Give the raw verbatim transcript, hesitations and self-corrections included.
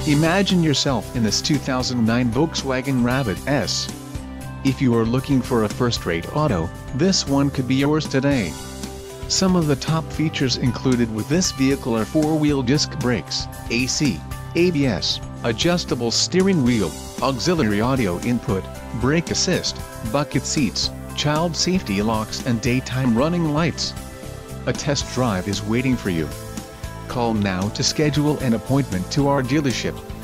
Imagine yourself in this two thousand nine Volkswagen Rabbit S. If you are looking for a first-rate auto, this one could be yours today. Some of the top features included with this vehicle are four-wheel disc brakes, A C, A B S, adjustable steering wheel, auxiliary audio input, brake assist, bucket seats, child safety locks and daytime running lights. A test drive is waiting for you. Call now to schedule an appointment to our dealership.